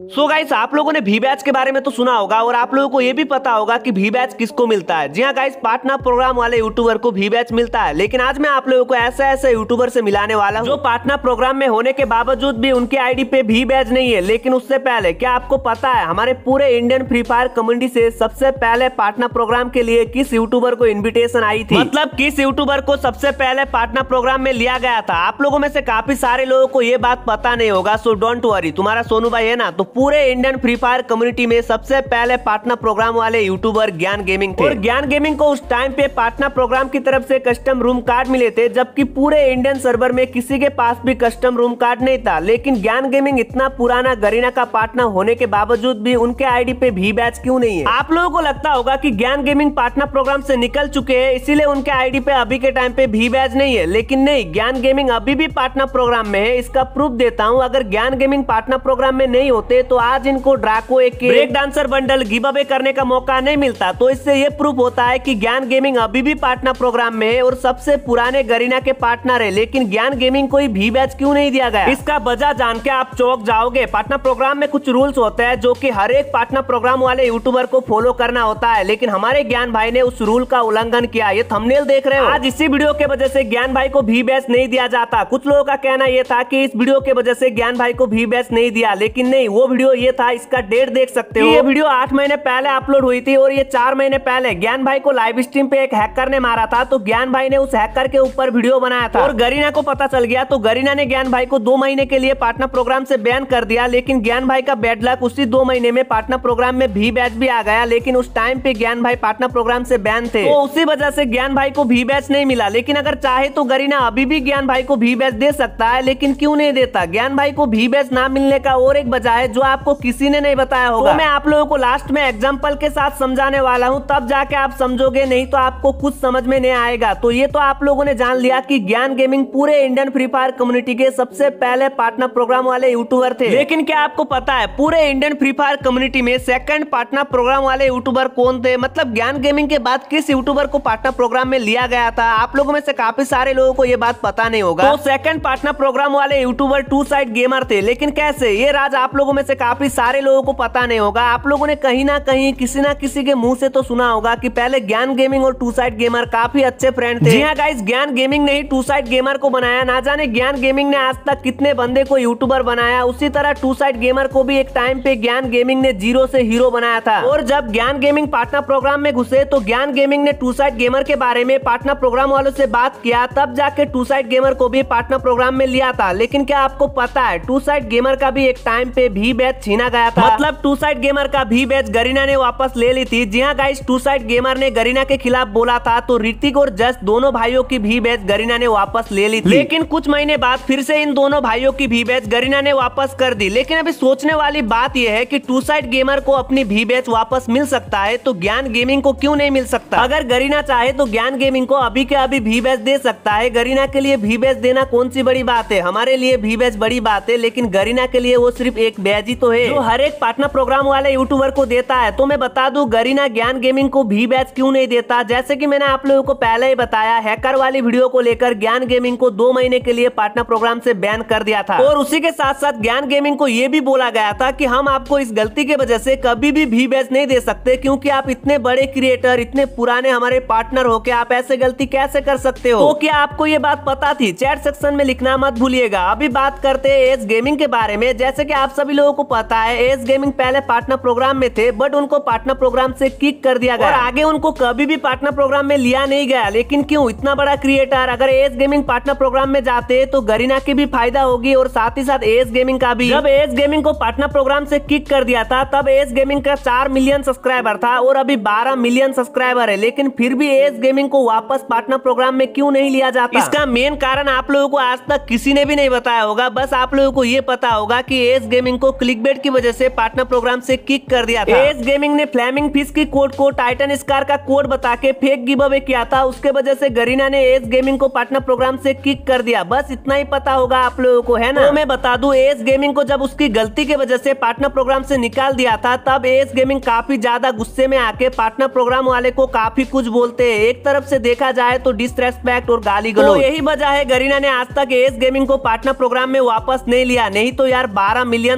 So guys, आप लोगों ने वी बैच के बारे में तो सुना होगा और आप लोगों को ये भी पता होगा कि वी बैच किसको मिलता है। जी हाँ गाइस, पार्टनर प्रोग्राम वाले यूट्यूबर को वी बैच मिलता है। लेकिन आज मैं आप लोगों को ऐसे यूट्यूबर से मिलाने वाला हूँ जो पार्टनर प्रोग्राम में होने के बावजूद भी उनके आईडी पे वी बैच नहीं है। लेकिन उससे पहले क्या आपको पता है हमारे पूरे इंडियन फ्री फायर कम्युनिटी से सबसे पहले पार्टनर प्रोग्राम के लिए किस यूट्यूबर को इन्विटेशन आई थी, मतलब किस यूट्यूबर को सबसे पहले पार्टनर प्रोग्राम में लिया गया था। आप लोगों में से काफी सारे लोगों को ये बात पता नहीं होगा, सो डोंट वरी, तुम्हारा सोनू भाई है ना। तो पूरे इंडियन फ्री फायर कम्युनिटी में सबसे पहले पार्टनर प्रोग्राम वाले यूट्यूबर ज्ञान गेमिंग थे। और ज्ञान गेमिंग को उस टाइम पे पार्टनर प्रोग्राम की तरफ से कस्टम रूम कार्ड मिले थे, जबकि पूरे इंडियन सर्वर में किसी के पास भी कस्टम रूम कार्ड नहीं था। लेकिन ज्ञान गेमिंग इतना पुराना गरीना का पार्टनर होने के बावजूद भी उनके आईडी पे वी बैच क्यों नहीं है। आप लोगों को लगता होगा कि ज्ञान गेमिंग पार्टनर प्रोग्राम से निकल चुके हैं, इसीलिए उनके आईडी पे अभी के टाइम पे वी बैच नहीं है। लेकिन नहीं, ज्ञान गेमिंग अभी भी पार्टनर प्रोग्राम में है। इसका प्रूफ देता हूँ, अगर ज्ञान गेमिंग पार्टनर प्रोग्राम में नहीं होते तो आज इनको ड्राको एक break dancer bundle giveaway करने का मौका नहीं मिलता। तो इससे ये प्रूफ होता है कि ज्ञान गेमिंग अभी भी पार्टनर प्रोग्राम में है और सबसे पुराने गरीना के पार्टनर है। लेकिन ज्ञान गेमिंग को वी बैच क्यों नहीं दिया गया, इसका वजह जान के आप चौंक जाओगे। पार्टनर प्रोग्राम में कुछ रूल्स होते हैं जो कि हर एक पार्टनर प्रोग्राम वाले यूट्यूबर को फॉलो करना होता है। लेकिन हमारे ज्ञान भाई ने उस रूल का उल्लंघन किया। ये थंबनेल देख रहे हो, आज इसी वीडियो के वजह से ज्ञान भाई को वी बैच नहीं दिया जाता। कुछ लोगों का कहना यह था कि इस वीडियो के वजह से ज्ञान भाई को वी बैच नहीं दिया, लेकिन नहीं, वो वीडियो ये था, इसका डेट देख सकते हो। ये वीडियो 8 महीने पहले अपलोड हुई थी और ये 4 महीने पहले ज्ञान भाई को लाइव स्ट्रीम पे एक हैकर ने मारा था। तो ज्ञान भाई ने उस हैकर के ऊपर वीडियो बनाया था और गरीना को पता चल गया, तो गरीना ने ज्ञान भाई को 2 महीने के लिए पार्टनर प्रोग्राम से बैन कर दिया। लेकिन ज्ञान भाई का बैड लक, उसी 2 महीने में पार्टनर प्रोग्राम में वी बैच भी आ गया। लेकिन उस टाइम पे ज्ञान भाई पार्टनर प्रोग्राम से बैन थे, तो उसी वजह से ज्ञान भाई को वी बैच नहीं मिला। लेकिन अगर चाहे तो गरीना अभी भी ज्ञान भाई को वी बैच दे सकता है, लेकिन क्यों नहीं देता। ज्ञान भाई को वी बैच ना मिलने का और एक वजह है जो आपको किसी ने नहीं बताया होगा। तो मैं आप लोगों को लास्ट में एग्जांपल के साथ समझाने वाला हूं, तब जाके आप समझोगे, नहीं तो आपको कुछ समझ में नहीं आएगा। तो ये तो आप लोगों ने जान लिया कि ज्ञान गेमिंग पूरे इंडियन फ्री फायर कम्युनिटी के सबसे पहले पार्टनर प्रोग्राम वाले यूट्यूबर थे। लेकिन क्या आपको पता है पूरे इंडियन फ्री फायर कम्युनिटी में सेकंड पार्टनर प्रोग्राम वाले यूट्यूबर कौन थे, मतलब ज्ञान गेमिंग के बाद किस यूट्यूबर को पार्टनर प्रोग्राम में लिया गया था। आप लोगों में से काफी सारे लोगों को ये बात पता नहीं होगा। तो सेकंड पार्टनर प्रोग्राम वाले यूट्यूबर टू साइड गेमर थे। लेकिन कैसे, ये राज आप लोगों में से काफी सारे लोगों को पता नहीं होगा। आप लोगों ने कहीं ना कहीं किसी ना किसी के मुंह से तो सुना होगा कि पहले ज्ञान गेमिंग और टू साइड गेमर काफी अच्छे फ्रेंड थे। जी हाँ गाइस, ज्ञान गेमिंग ने ही टू साइड गेमर को बनाया। ना जाने ज्ञान गेमिंग ने आज तक कितने बंदे को यूट्यूबर बनाया, उसी तरह टू साइड गेमर को भी एक टाइम पे ज्ञान गेमिंग ने जीरो से हीरो बनाया था। और जब ज्ञान गेमिंग पार्टनर प्रोग्राम में घुसे तो ज्ञान गेमिंग ने टू साइड गेमर के बारे में पार्टनर प्रोग्राम वालों से बात किया, तब जाके टू साइड गेमर को भी पार्टनर प्रोग्राम में लिया था। लेकिन क्या आपको पता है टू साइड गेमर का भी एक टाइम पे वी बैच छीना गया था, मतलब टू साइड गेमर का वी बैच गरीना ने वापस ले ली थी। जी हाँ गाइस, टू साइड गेमर ने गरीना के खिलाफ बोला था, तो ऋतिक और जस दोनों भाइयों की वी बैच गरीना ने वापस ले ली थी। लेकिन कुछ महीने बाद फिर से इन दोनों भाइयों की वी बैच गरीना ने वापस कर दी। लेकिन अभी सोचने वाली बात यह है कि टू साइड गेमर को अपनी वी बैच वापस मिल सकता है, तो ज्ञान गेमिंग को क्यों नहीं मिल सकता। अगर गरीना चाहे तो ज्ञान गेमिंग को अभी के अभी वी बैच दे सकता है। गरीना के लिए वी बैच देना कौन सी बड़ी बात है, हमारे लिए वी बैच बड़ी बात है, लेकिन गरीना के लिए वो सिर्फ एक बैच ही तो है जो हर एक पार्टनर प्रोग्राम वाले यूट्यूबर को देता है। तो मैं बता दूं, गरीना ज्ञान गेमिंग को वी बैच क्यों नहीं देता। जैसे कि मैंने आप लोगों को पहले ही बताया, हैकर वाली वीडियो को लेकर ज्ञान गेमिंग को 2 महीने के लिए पार्टनर प्रोग्राम से बैन कर दिया था। और उसी के साथ साथ ज्ञान गेमिंग को यह भी बोला गया था कि हम आपको इस गलती की वजह से कभी भी वी बैच नहीं दे सकते, क्योंकि आप इतने बड़े क्रिएटर, इतने पुराने हमारे पार्टनर हो के आप ऐसे गलती कैसे कर सकते हो। तो क्या आपको ये बात पता थी? चैट सेक्शन में लिखना मत भूलिएगा। अभी बात करते हैं एस गेमिंग के बारे में। जैसे कि आप सभी लोगों को पता है, एस गेमिंग पहले पार्टनर प्रोग्राम में थे, बट उनको पार्टनर प्रोग्राम से किक कर दिया गया और आगे उनको कभी भी पार्टनर प्रोग्राम में लिया नहीं गया। लेकिन क्यों, इतना बड़ा क्रिएटर अगर एस गेमिंग पार्टनर प्रोग्राम में जाते तो गरीना की भी फायदा होगी और साथ ही साथ एस गेमिंग का भी। जब एस गेमिंग को पार्टनर प्रोग्राम से किक कर दिया था तब एस गेमिंग का 4 मिलियन सब्सक्राइबर था और अभी 12 मिलियन सब्सक्राइबर है। लेकिन फिर भी एस गेमिंग को वापस पार्टनर प्रोग्राम में क्यों नहीं लिया जाता, इसका मेन कारण आप लोगों को आज तक किसी ने भी नहीं बताया होगा। बस आप लोगों को ये पता होगा कि एस गेमिंग को क्लिकबेट की वजह से पार्टनर प्रोग्राम से किक कर दिया था। एस गेमिंग ने फ्लेमिंग फिश की कोड को टाइटन स्कार का कोड बता के फेक गिव अवे किया था, उसके वजह से गरीना ने एस गेमिंग को पार्टनर प्रोग्राम से किक कर दिया। बस इतना ही पता होगा आप लोगों को, है ना। तो मैं बता दूं, एस गेमिंग को जब उसकी गलती की वजह से पार्टनर प्रोग्राम से निकाल दिया था तब एस गेमिंग काफी ज्यादा गुस्से में आके पार्टनर प्रोग्राम वाले को काफी कुछ बोलते हैं। एक तरफ से देखा जाए तो डिसरेस्पेक्ट और गाली गलौज। तो यही वजह है गरीना ने आज तक एस गेमिंग को पार्टनर प्रोग्राम में वापस नहीं लिया, नहीं तो यार 12 मिलियन सब्सक्राइबर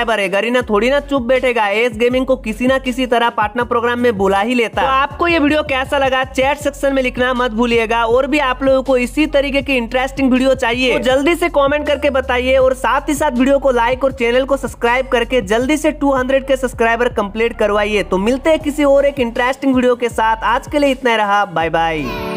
सब्सक्राइबर है, गरीना थोड़ी ना चुप बैठेगा, एस गेमिंग को किसी ना किसी तरह पार्टनर प्रोग्राम में बुला ही लेता। तो आपको ये वीडियो कैसा लगा चैट सेक्शन में लिखना मत भूलिएगा। और भी आप लोगों को इसी तरीके की इंटरेस्टिंग वीडियो चाहिए तो जल्दी से कमेंट करके बताइए, और साथ ही साथ वीडियो को लाइक और चैनल को सब्सक्राइब करके जल्दी से 200 के सब्सक्राइबर कंप्लीट करवाइए। तो मिलते हैं किसी और एक इंटरेस्टिंग वीडियो के साथ। आज के लिए इतना ही रहा, बाय बाय।